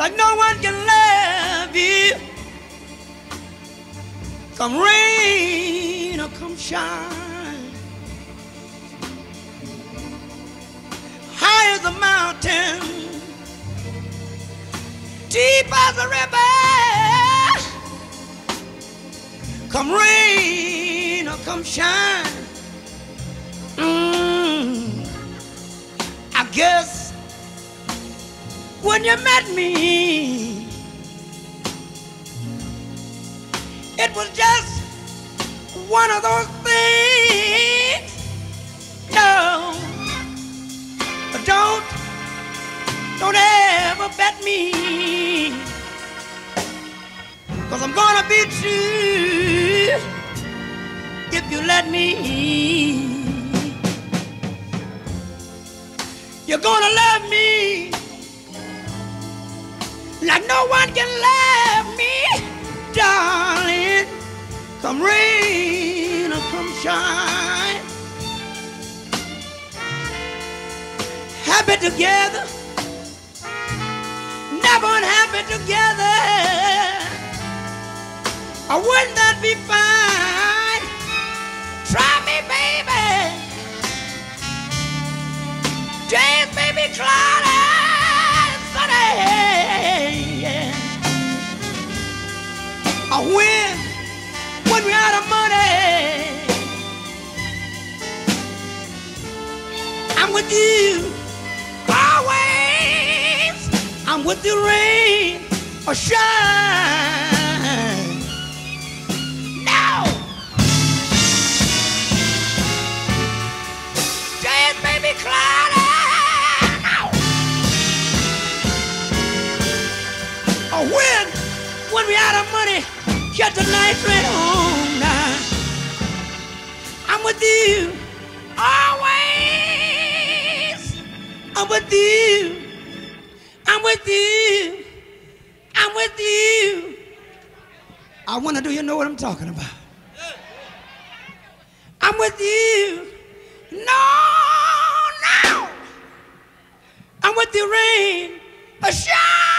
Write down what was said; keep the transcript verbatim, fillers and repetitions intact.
like no one can love you. Come rain or come shine, high as a mountain, deep as a river. Come rain or come shine. Mm, I guess when you met me, it was just one of those things. No, don't, don't ever bet me, 'cause I'm gonna be true if you let me. You're gonna love me like no one can love me, darling. Come rain or come shine, happy together, never unhappy together. Or wouldn't that be fine? Try me, baby. Days may be cloudy, sunny, yeah. Or when, when we're out of money, I'm with you always. I'm with the rain or shine. Now, days may be cloudy. Or when, when we out of money, catch a night train home now. I'm with you always. I'm with you. I'm with you. I'm with you. I wonder, do you know what I'm talking about? I'm with you. No, no. I'm with the rain, a shine.